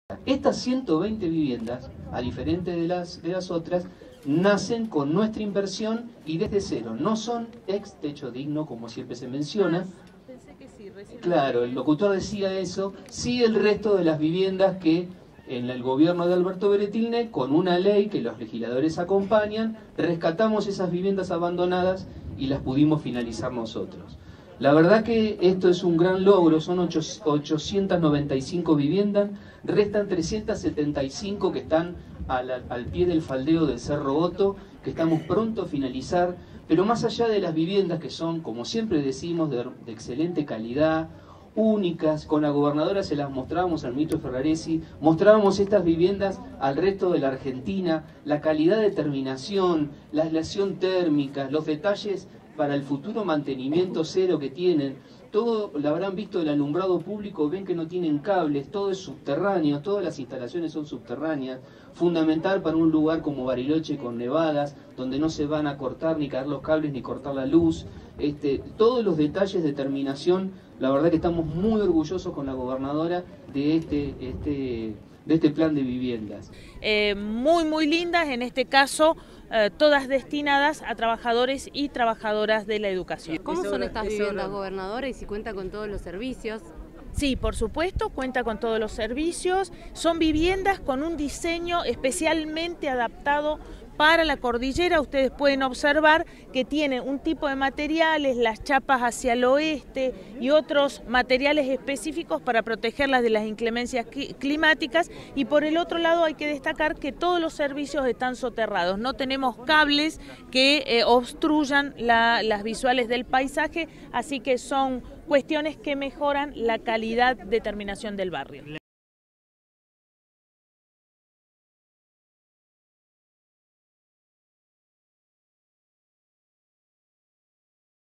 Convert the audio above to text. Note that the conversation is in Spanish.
Estas 120 viviendas, a diferencia de las otras, nacen con nuestra inversión y desde cero. No son ex techo digno, como siempre se menciona. Pensé que sí, recién. Claro, el locutor decía eso. Sí, el resto de las viviendas que en el gobierno de Alberto Beretilne, con una ley que los legisladores acompañan, rescatamos esas viviendas abandonadas y las pudimos finalizar nosotros. La verdad que esto es un gran logro, son 895 viviendas, restan 375 que están al pie del faldeo del Cerro Otto, que estamos pronto a finalizar, pero más allá de las viviendas que son, como siempre decimos, de excelente calidad, únicas, con la gobernadora se las mostrábamos al ministro Ferraresi, mostrábamos estas viviendas al resto de la Argentina, la calidad de terminación, la aislación térmica, los detalles para el futuro mantenimiento cero que tienen. Todo lo habrán visto del alumbrado público, ven que no tienen cables, todo es subterráneo, todas las instalaciones son subterráneas, fundamental para un lugar como Bariloche con nevadas, donde no se van a cortar ni caer los cables ni cortar la luz. Todos los detalles de terminación, la verdad que estamos muy orgullosos con la gobernadora de este plan de viviendas. Muy lindas, en este caso todas destinadas a trabajadores y trabajadoras de la educación. ¿Cómo son estas viviendas, gobernadora, y si cuenta con todos los servicios? Sí, por supuesto, cuenta con todos los servicios. Son viviendas con un diseño especialmente adaptado para la cordillera. Ustedes pueden observar que tiene un tipo de materiales, las chapas hacia el oeste y otros materiales específicos para protegerlas de las inclemencias climáticas. Y por el otro lado hay que destacar que todos los servicios están soterrados. No tenemos cables que obstruyan las visuales del paisaje, así que son cuestiones que mejoran la calidad de terminación del barrio.